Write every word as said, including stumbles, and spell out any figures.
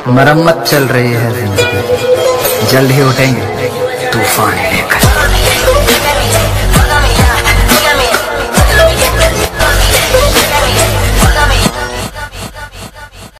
मरम्मत चल रही है जिंदगी, जल्द ही उठेंगे तूफान लेकर।